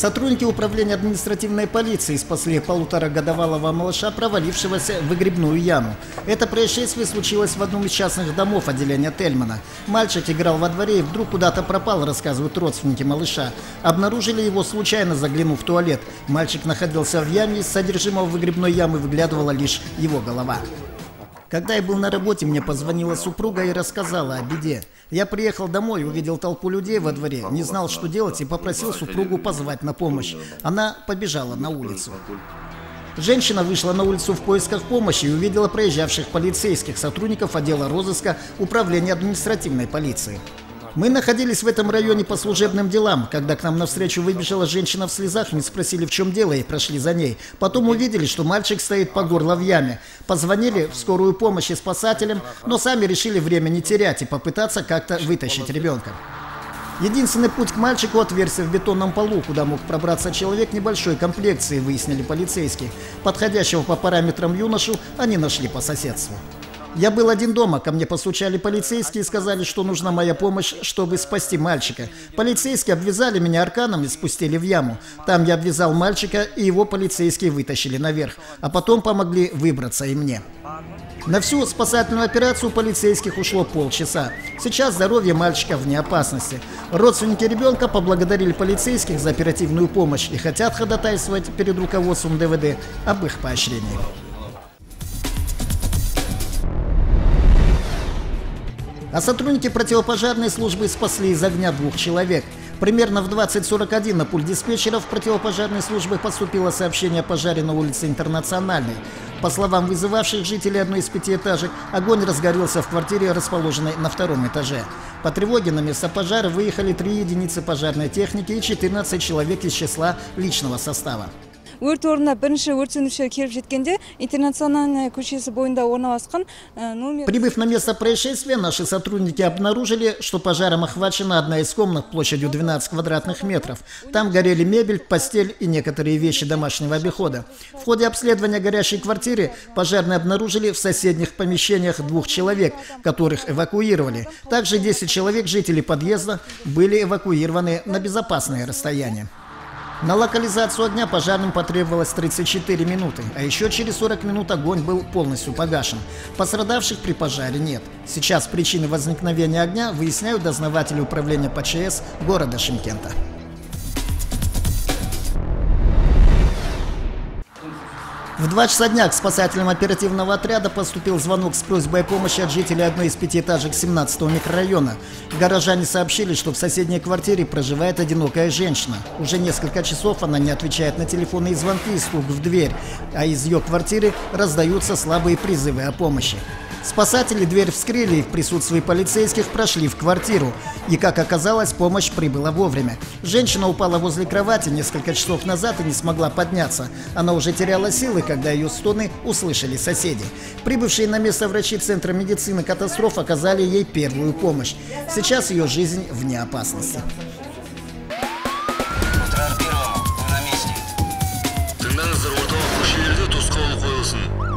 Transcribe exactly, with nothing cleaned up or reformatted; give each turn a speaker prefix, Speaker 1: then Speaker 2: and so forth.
Speaker 1: Сотрудники управления административной полиции спасли полуторагодовалого малыша, провалившегося в выгребную яму. Это происшествие случилось в одном из частных домов отделения Тельмана. Мальчик играл во дворе и вдруг куда-то пропал, рассказывают родственники малыша. Обнаружили его случайно, заглянув в туалет. Мальчик находился в яме, из содержимого выгребной ямы выглядывала лишь его голова. Когда я был на работе, мне позвонила супруга и рассказала о беде. Я приехал домой, увидел толпу людей во дворе, не знал, что делать, и попросил супругу позвать на помощь. Она побежала на улицу. Женщина вышла на улицу в поисках помощи и увидела проезжавших полицейских, сотрудников отдела розыска управления административной полиции. Мы находились в этом районе по служебным делам. Когда к нам навстречу выбежала женщина в слезах, мы спросили, в чем дело, и прошли за ней. Потом увидели, что мальчик стоит по горло в яме. Позвонили в скорую помощь и спасателям, но сами решили время не терять и попытаться как-то вытащить ребенка. Единственный путь к мальчику – отверстие в бетонном полу, куда мог пробраться человек небольшой комплекции, выяснили полицейские. Подходящего по параметрам юношу они нашли по соседству. Я был один дома, ко мне постучали полицейские и сказали, что нужна моя помощь, чтобы спасти мальчика. Полицейские обвязали меня арканом и спустили в яму. Там я обвязал мальчика, и его полицейские вытащили наверх, а потом помогли выбраться и мне. На всю спасательную операцию полицейских ушло полчаса. Сейчас здоровье мальчика вне опасности. Родственники ребенка поблагодарили полицейских за оперативную помощь и хотят ходатайствовать перед руководством Дэ Вэ Дэ об их поощрении. А сотрудники противопожарной службы спасли из огня двух человек. Примерно в двадцать сорок один на пульт диспетчеров противопожарной службы поступило сообщение о пожаре на улице Интернациональной. По словам вызывавших жителей одной из пятиэтажек, огонь разгорелся в квартире, расположенной на втором этаже. По тревоге на место пожара выехали три единицы пожарной техники и четырнадцать человек из числа личного состава.
Speaker 2: Өрт орнына бірінші өрт сөндірушілер келіп жеткенде Интернациональная көшесі бойында орналасқан номер...
Speaker 1: Прибыв на место происшествия, наши сотрудники обнаружили, что пожаром охвачена одна из комнат площадью двенадцать квадратных метров. Там горели мебель, постель и некоторые вещи домашнего обихода. В ходе обследования горящей квартиры пожарные обнаружили в соседних помещениях двух человек, которых эвакуировали. Также десять человек, жителей подъезда, были эвакуированы на безопасное расстояние. На локализацию огня пожарным потребовалось тридцать четыре минуты, а еще через сорок минут огонь был полностью погашен. Пострадавших при пожаре нет. Сейчас причины возникновения огня выясняют дознаватели управления Пэ Че Эс города Шымкента. В два часа дня к спасателям оперативного отряда поступил звонок с просьбой о помощи от жителей одной из пятиэтажек семнадцатого микрорайона. Горожане сообщили, что в соседней квартире проживает одинокая женщина. Уже несколько часов она не отвечает на телефонные звонки и стук в дверь, а из ее квартиры раздаются слабые призывы о помощи. Спасатели дверь вскрыли и в присутствии полицейских прошли в квартиру. И, как оказалось, помощь прибыла вовремя. Женщина упала возле кровати несколько часов назад и не смогла подняться. Она уже теряла силы, когда ее стоны услышали соседи. Прибывшие на место врачи Центра медицины катастроф оказали ей первую помощь. Сейчас ее жизнь вне опасности.
Speaker 3: Тыңдаңыздар, орталық көшелерде тосқауыл қойылсын.